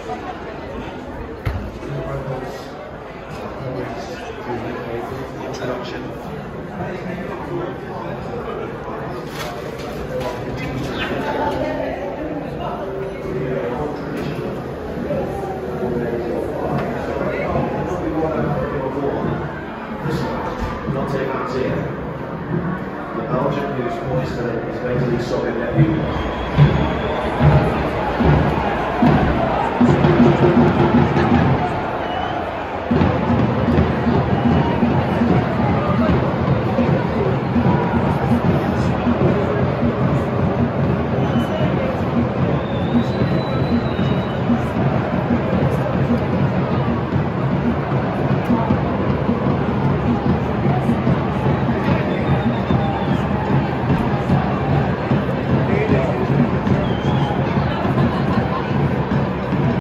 Introduction. Not taking it here. The Belgian whose voice today is basically sorting their people.